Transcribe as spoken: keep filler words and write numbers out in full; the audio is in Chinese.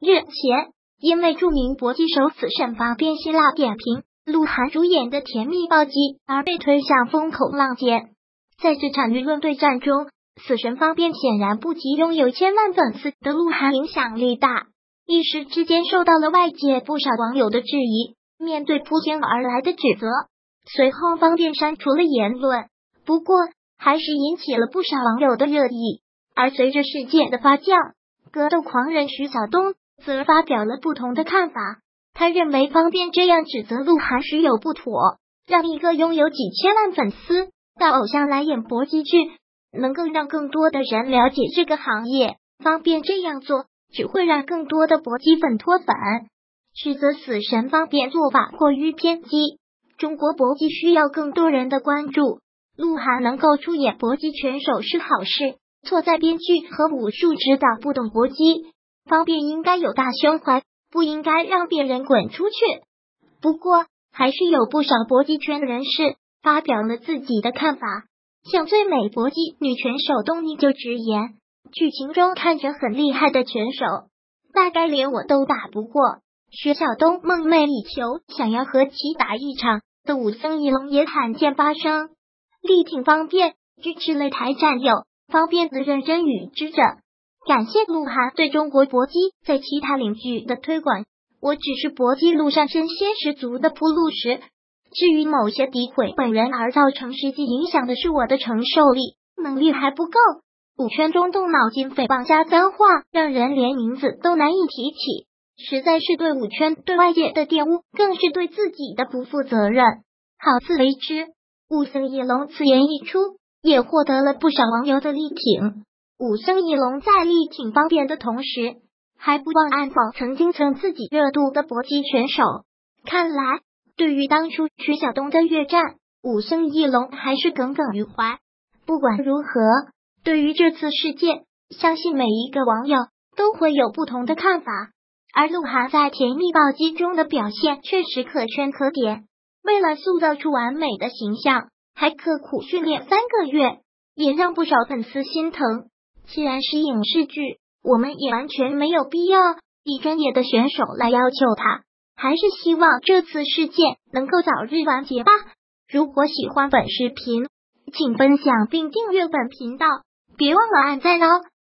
日前，因为著名搏击手死神方便辛辣点评鹿晗主演的《甜蜜暴击》而被推向风口浪尖。在这场舆论对战中，死神方便显然不及拥有千万粉丝的鹿晗影响力大，一时之间受到了外界不少网友的质疑。面对扑天而来的指责，随后方便删除了言论，不过还是引起了不少网友的热议。而随着事件的发酵，格斗狂人徐晓东则发表了不同的看法。他认为方便这样指责鹿晗时有不妥，让一个拥有几千万粉丝的偶像来演搏击剧，能够让更多的人了解这个行业。方便这样做只会让更多的搏击粉脱粉，指责死神方便做法过于偏激。中国搏击需要更多人的关注，鹿晗能够出演搏击拳手是好事，错在编剧和武术指导不懂搏击。方便应该有大胸怀，不应该让别人滚出去。不过还是有不少搏击圈人士发表了自己的看法，像最美搏击女拳手东尼就直言，剧情中看着很厉害的拳手，大概连我都打不过。徐晓东梦寐以求想要和其打一场的武僧一龙也罕见发生，力挺方便，支持擂台战友。方便则认真与之着，感谢鹿晗对中国搏击在其他领域的推广，我只是搏击路上真仙十足的铺路石，至于某些诋毁本人而造成实际影响的是我的承受力能力还不够。武圈中动脑筋诽谤加脏话，让人连名字都难以提起，实在是对武圈对外界的玷污，更是对自己的不负责任，好自为之。武僧一龙此言一出，也获得了不少网友的力挺。武僧一龙在力挺方便的同时，还不忘暗讽曾经蹭自己热度的搏击选手。看来对于当初徐晓东的越战，武僧一龙还是耿耿于怀。不管如何，对于这次事件，相信每一个网友都会有不同的看法。而鹿晗在甜蜜暴击中的表现确实可圈可点，为了塑造出完美的形象，还刻苦训练三个月，也让不少粉丝心疼。既然是影视剧，我们也完全没有必要以专业的选手来要求他，还是希望这次事件能够早日完结吧。如果喜欢本视频，请分享并订阅本频道，别忘了按赞哦。